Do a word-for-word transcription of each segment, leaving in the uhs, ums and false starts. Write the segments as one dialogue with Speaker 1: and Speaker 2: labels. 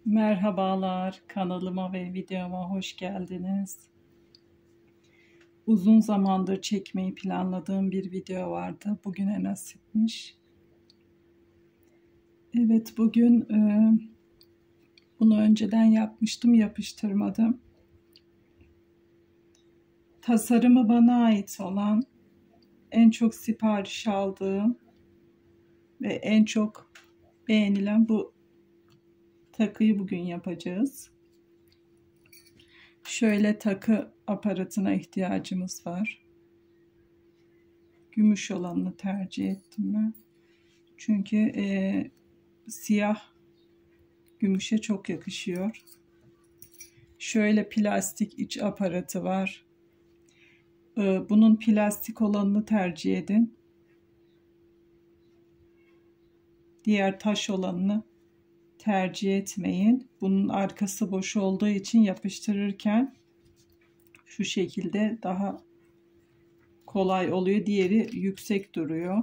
Speaker 1: Merhabalar, kanalıma ve videoma hoş geldiniz. Uzun zamandır çekmeyi planladığım bir video vardı. Bugüne nasipmiş. Evet, bugün e, bunu önceden yapmıştım, yapıştırmadım. Tasarımı bana ait olan, en çok sipariş aldığım ve en çok beğenilen bu takıyı bugün yapacağız. Şöyle takı aparatına ihtiyacımız var. Gümüş olanını tercih ettim ben. Çünkü e, siyah gümüşe çok yakışıyor. Şöyle plastik iç aparatı var. E, bunun plastik olanını tercih edin. Diğer taş olanını tercih etmeyin. Bunun arkası boş olduğu için yapıştırırken şu şekilde daha kolay oluyor. Diğeri yüksek duruyor.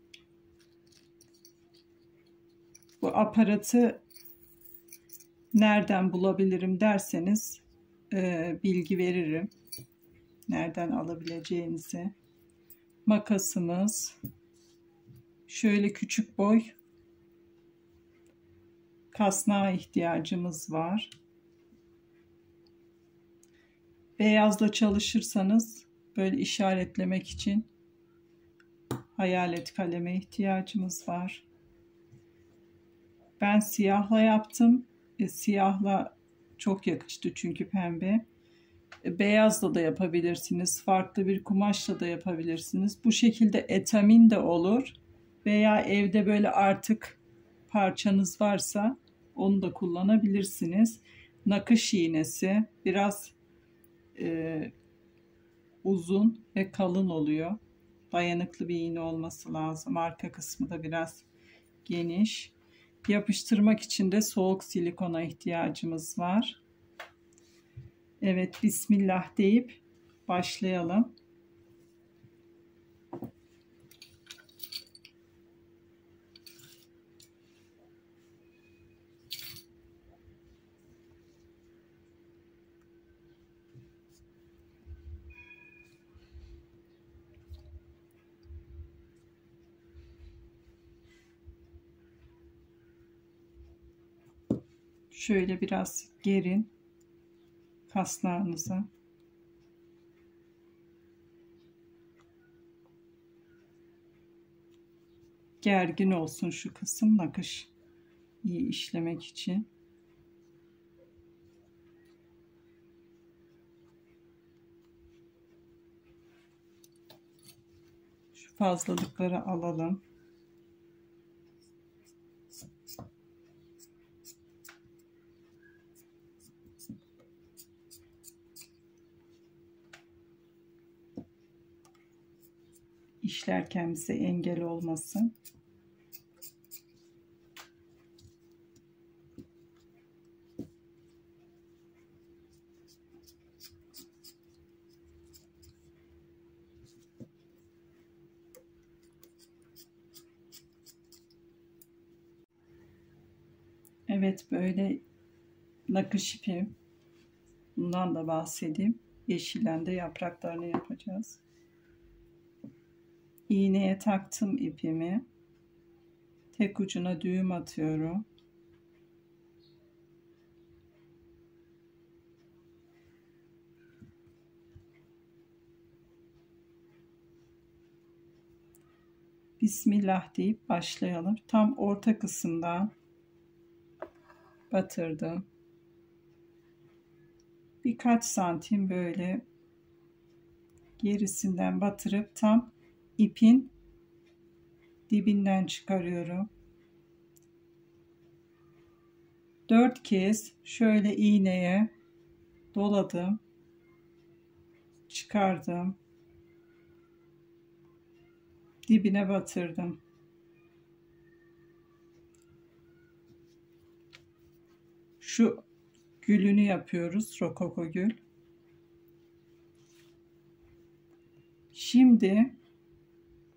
Speaker 1: Bu aparatı nereden bulabilirim derseniz e, bilgi veririm. Nereden alabileceğinizi. Makasımız. Şöyle küçük boy kasnağa ihtiyacımız var. Beyazla çalışırsanız böyle işaretlemek için hayalet kaleme ihtiyacımız var. Ben siyahla yaptım. E, siyahla çok yakıştı çünkü pembe. E, beyazla da yapabilirsiniz. Farklı bir kumaşla da yapabilirsiniz. Bu şekilde etamin de olur. Veya evde böyle artık parçanız varsa onu da kullanabilirsiniz. Nakış iğnesi biraz e, uzun ve kalın oluyor. Dayanıklı bir iğne olması lazım. Arka kısmı da biraz geniş. Yapıştırmak için de soğuk silikona ihtiyacımız var. Evet, Bismillah deyip başlayalım. Şöyle biraz gerin kasnağınıza. Gergin olsun şu kısım, nakış iyi işlemek için. Şu fazlalıkları alalım. İşlerken bize engel olmasın. Evet, böyle nakış ipi. Bundan da bahsedeyim. Yeşillen de yapraklarını yapacağız. İğneye taktım ipimi. Tek ucuna düğüm atıyorum. Bismillah deyip başlayalım. Tam orta kısımdan batırdım. Birkaç santim böyle gerisinden batırıp tam ipin dibinden çıkarıyorum. Dört kez şöyle iğneye doladım. Çıkardım. Dibine batırdım. Şu gülünü yapıyoruz. Rokoko gül. Şimdi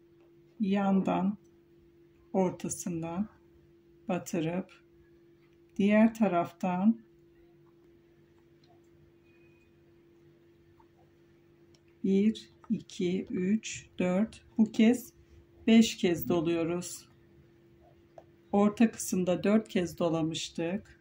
Speaker 1: yandan ortasından batırıp Diğer taraftan bir, iki, üç, dört, bu kez beş kez doluyoruz. Orta kısımda dört kez dolamıştık.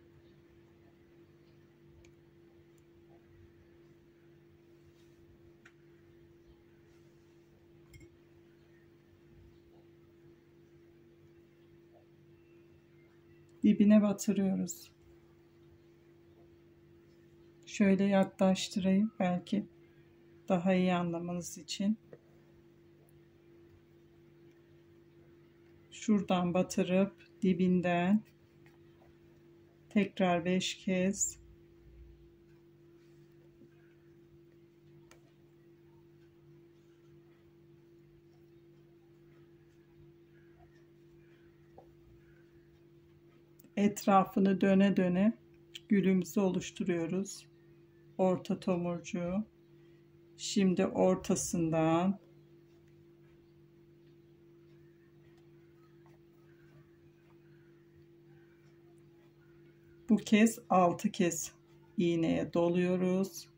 Speaker 1: Dibine batırıyoruz. Şöyle yaklaştırayım belki daha iyi anlamanız için. Şuradan batırıp dibinden tekrar beş kez etrafını döne döne gülümüzü oluşturuyoruz. Orta tomurcuğu. Şimdi ortasından bu kez altı kez iğneye doluyoruz.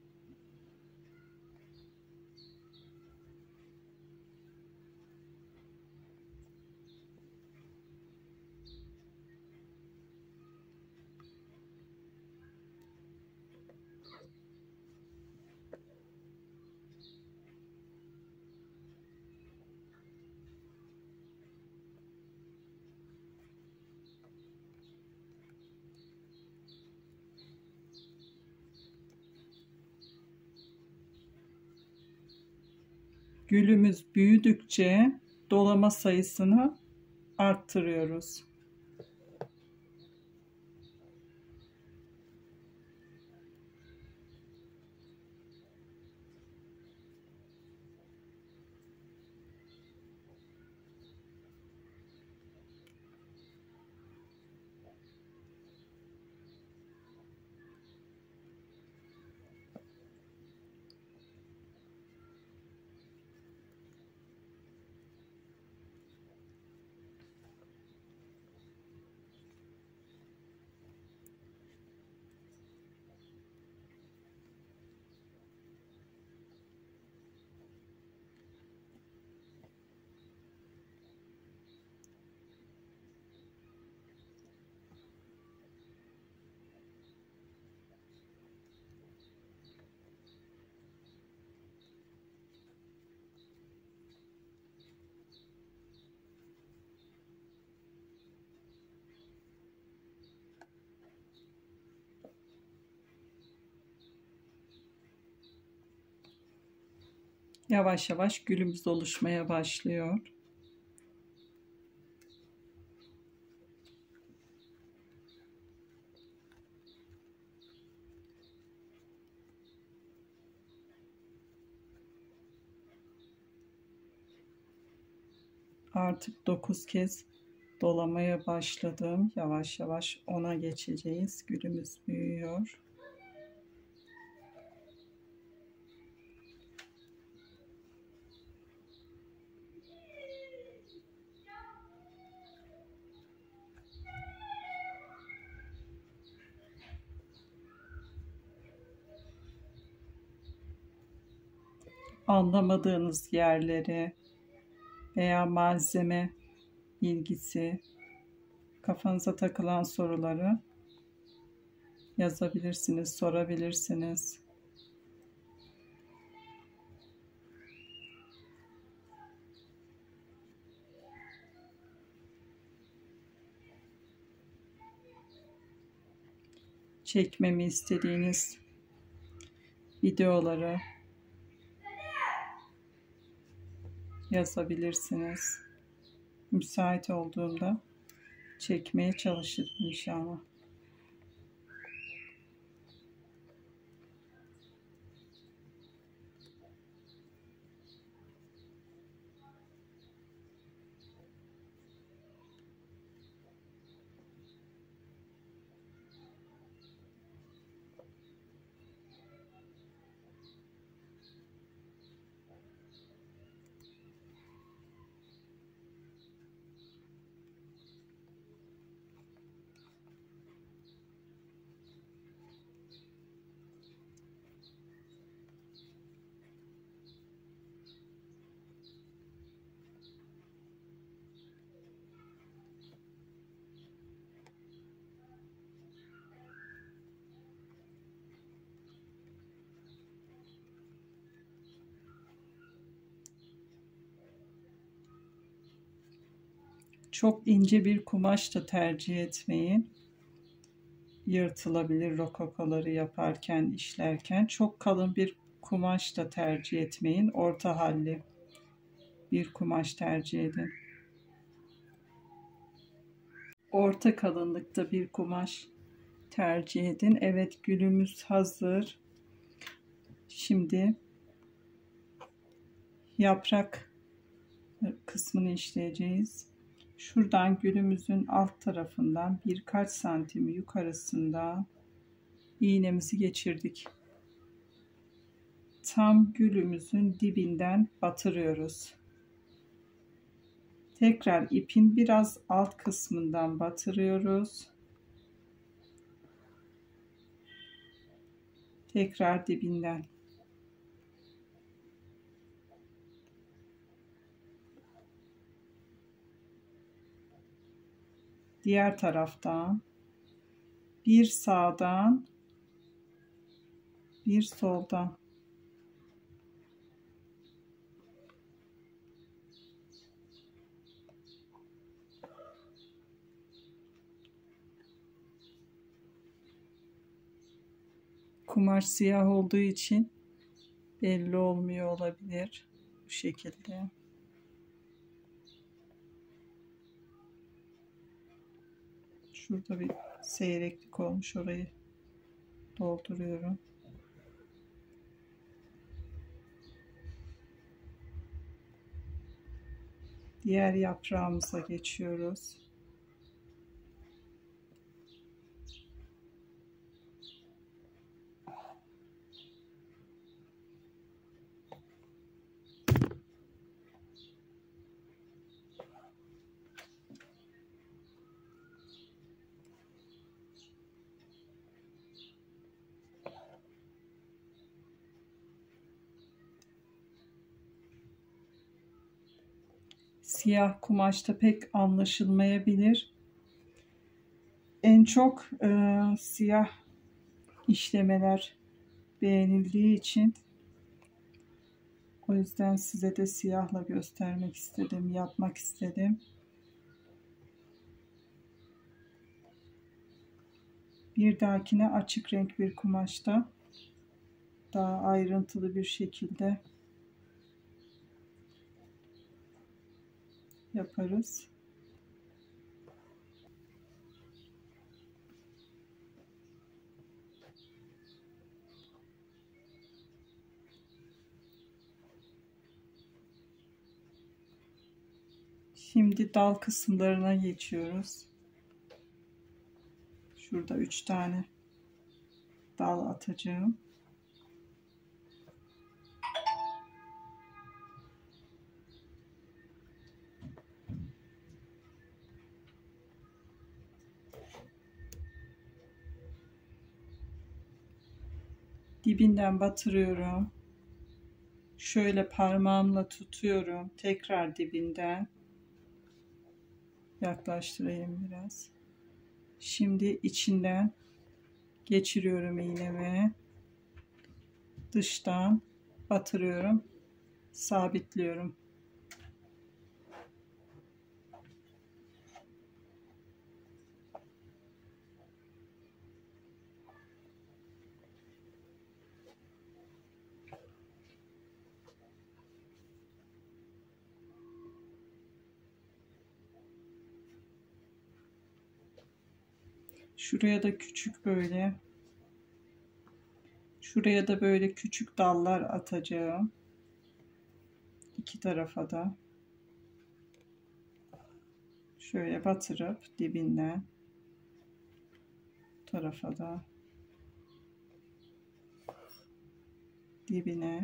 Speaker 1: Gülümüz büyüdükçe dolama sayısını arttırıyoruz. Yavaş yavaş gülümüz oluşmaya başlıyor. Artık dokuz kez dolamaya başladım. Yavaş yavaş ona geçeceğiz. Gülümüz büyüyor. Anlamadığınız yerleri veya malzeme bilgisi, kafanıza takılan soruları yazabilirsiniz, sorabilirsiniz. Çekmemi istediğiniz videoları yazabilirsiniz. Müsait olduğumda çekmeye çalışırım inşallah. Çok ince bir kumaş da tercih etmeyin. Yırtılabilir rokokoları yaparken, işlerken. Çok kalın bir kumaş da tercih etmeyin. Orta halli bir kumaş tercih edin. Orta kalınlıkta bir kumaş tercih edin. Evet, gülümüz hazır. Şimdi yaprak kısmını işleyeceğiz. Şuradan gülümüzün alt tarafından birkaç santim yukarısında iğnemizi geçirdik. Tam gülümüzün dibinden batırıyoruz. Tekrar ipin biraz alt kısmından batırıyoruz. Tekrar dibinden. Diğer taraftan bir sağdan bir soldan. Kumaş siyah olduğu için belli olmuyor olabilir. Bu şekilde. Şurada bir seyreklik olmuş, orayı dolduruyorum. Diğer yaprağımıza geçiyoruz. Siyah kumaşta pek anlaşılmayabilir. En çok e, siyah işlemeler beğenildiği için, o yüzden size de siyahla göstermek istedim, yapmak istedim. Bir dahakine açık renk bir kumaşta daha ayrıntılı bir şekilde yaparız. Şimdi dal kısımlarına geçiyoruz. Şurada üç tane dal atacağım. Dibinden batırıyorum. Şöyle parmağımla tutuyorum. Tekrar dibinden yaklaştırayım biraz. Şimdi içinden geçiriyorum iğnemi. Dıştan batırıyorum. Sabitliyorum. Şuraya da küçük böyle, şuraya da böyle küçük dallar atacağım. İki tarafa da şöyle batırıp dibinden bu tarafa da dibine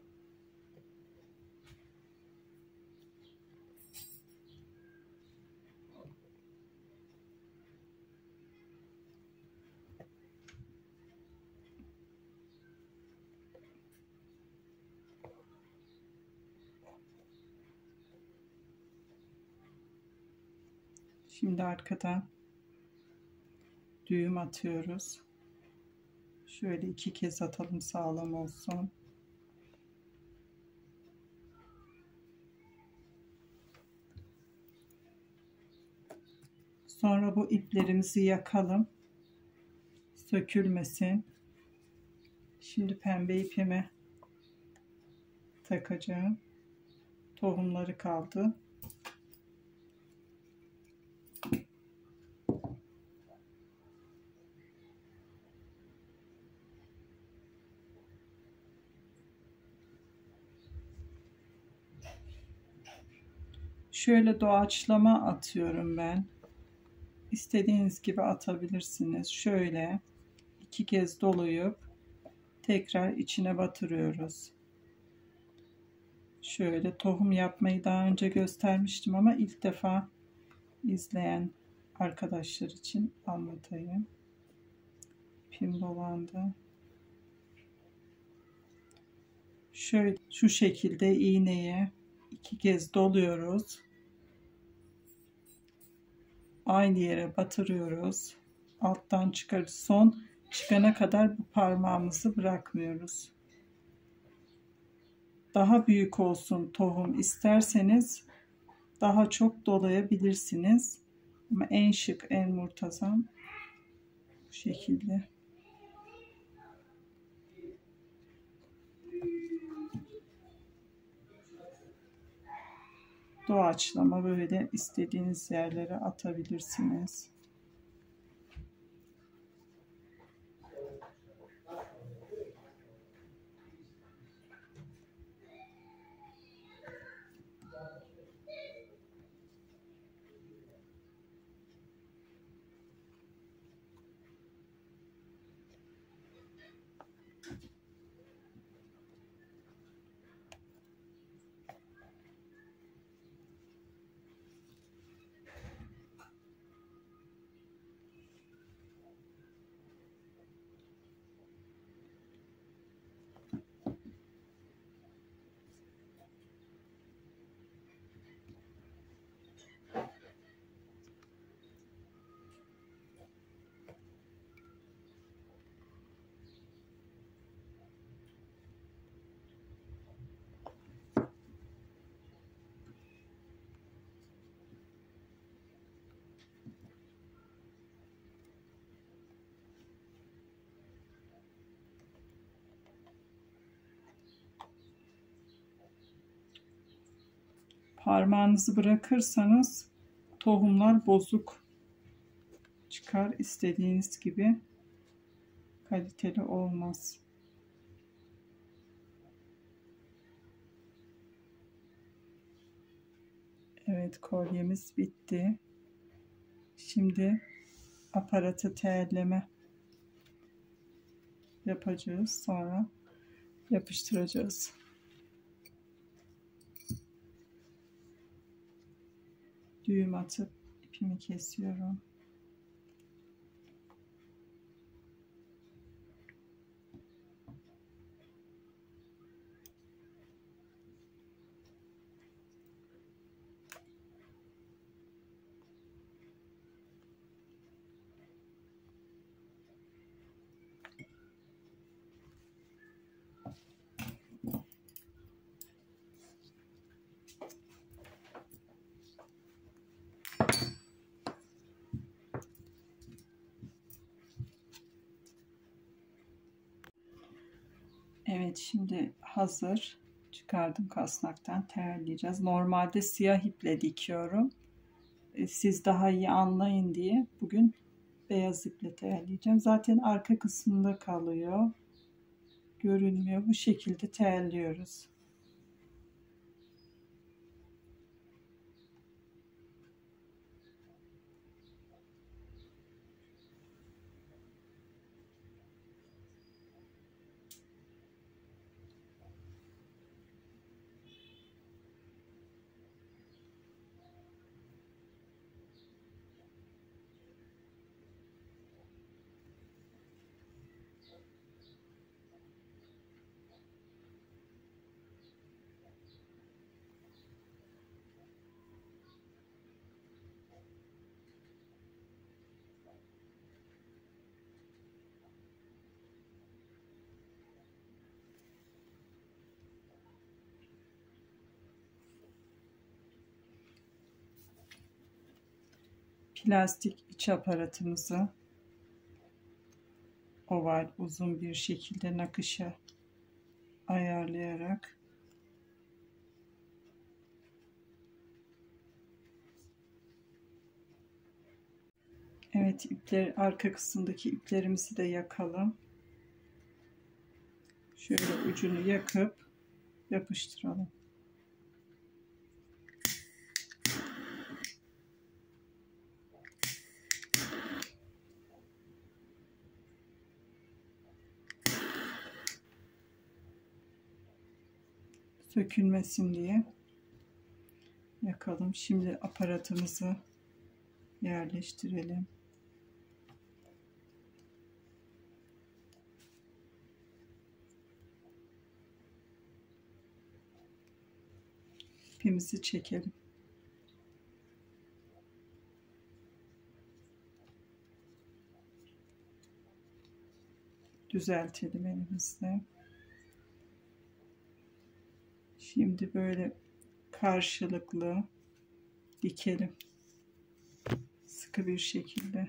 Speaker 1: şimdi arkadan düğüm atıyoruz. Şöyle iki kez atalım, sağlam olsun. Sonra bu iplerimizi yakalım. Sökülmesin. Şimdi pembe ipimi takacağım. Tohumları kaldı. Şöyle doğaçlama atıyorum ben. İstediğiniz gibi atabilirsiniz. Şöyle iki kez dolayıp tekrar içine batırıyoruz. Şöyle tohum yapmayı daha önce göstermiştim ama ilk defa izleyen arkadaşlar için anlatayım. İpim dolandı. Şöyle şu şekilde iğneye iki kez doluyoruz. Aynı yere batırıyoruz. Alttan çıkarız. Son çıkana kadar bu parmağımızı bırakmıyoruz. Daha büyük olsun tohum isterseniz daha çok dolayabilirsiniz. Ama en şık, en muntazam bu şekilde. Doğaçlama böyle istediğiniz yerlere atabilirsiniz. Parmağınızı bırakırsanız tohumlar bozuk çıkar. İstediğiniz gibi kaliteli olmaz. Evet, kolyemiz bitti. Şimdi aparatı teyelleme yapacağız. Sonra yapıştıracağız. Düğüm atıp ipimi kesiyorum. Evet, şimdi hazır. Çıkardım kasnaktan, terleyeceğiz. Normalde siyah iple dikiyorum. Siz daha iyi anlayın diye bugün beyaz iple terleyeceğim. Zaten arka kısmında kalıyor. Görünmüyor. Bu şekilde terliyoruz. plastik iç aparatımızı oval uzun bir şekilde nakışa ayarlayarak evet, ipler, arka kısımdaki iplerimizi de yakalım. Şöyle ucunu yakıp yapıştıralım. Sökülmesin diye yakalım. Şimdi aparatımızı yerleştirelim. İpimizi çekelim. Düzeltelim elimizle. Şimdi böyle karşılıklı dikelim. Sıkı bir şekilde.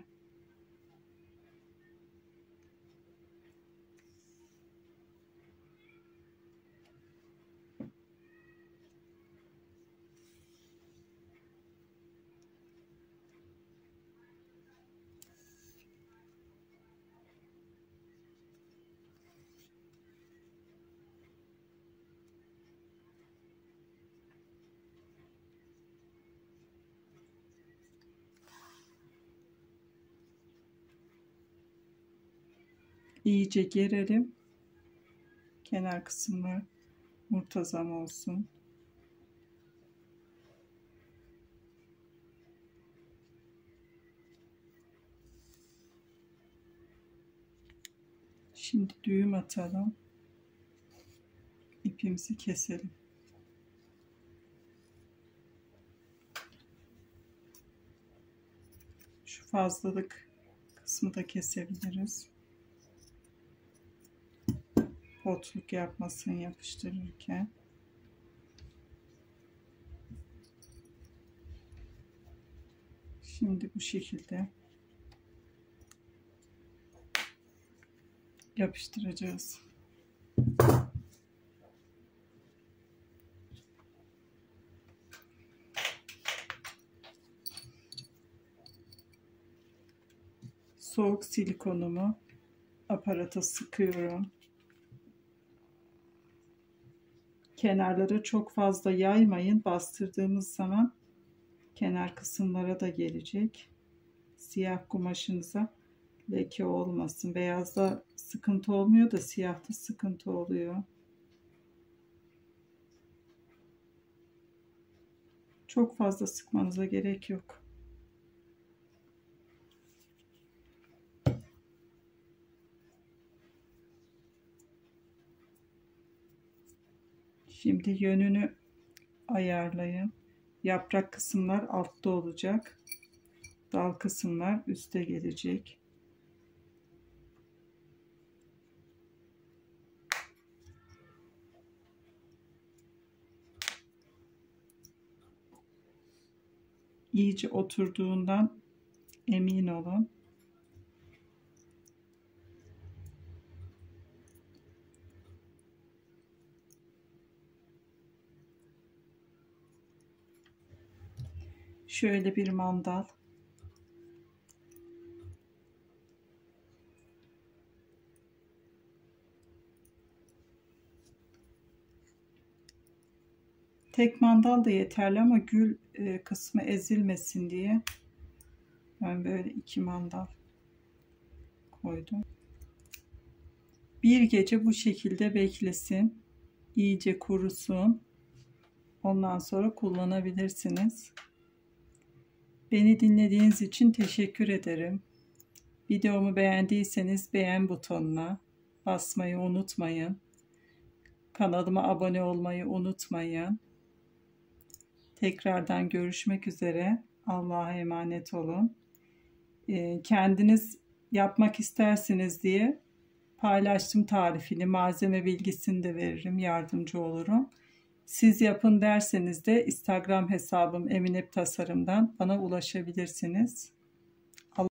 Speaker 1: İyice gerelim. Kenar kısımlar muntazam olsun. Şimdi düğüm atalım. İpimizi keselim. Şu fazlalık kısmı da kesebiliriz. Potluk yapmasın yapıştırırken. Şimdi bu şekilde yapıştıracağız. Soğuk silikonumu aparata sıkıyorum. Kenarları çok fazla yaymayın. Bastırdığımız zaman kenar kısımlara da gelecek. Siyah kumaşınıza leke olmasın. Beyazda sıkıntı olmuyor da siyahta sıkıntı oluyor. Çok fazla sıkmanıza gerek yok. Şimdi yönünü ayarlayın. Yaprak kısımlar altta olacak. Dal kısımlar üste gelecek. İyice oturduğundan emin olun. Şöyle bir mandal. Tek mandal da yeterli ama gül e, kısmı ezilmesin diye ben böyle iki mandal koydum. Bir gece bu şekilde beklesin. İyice kurusun. Ondan sonra kullanabilirsiniz. Beni dinlediğiniz için teşekkür ederim. Videomu beğendiyseniz beğen butonuna basmayı unutmayın. Kanalıma abone olmayı unutmayın. Tekrardan görüşmek üzere. Allah'a emanet olun. Kendiniz yapmak istersiniz diye paylaştım tarifini, malzeme bilgisini de veririm, yardımcı olurum. Siz yapın derseniz de Instagram hesabım Eminep Tasarım'dan bana ulaşabilirsiniz.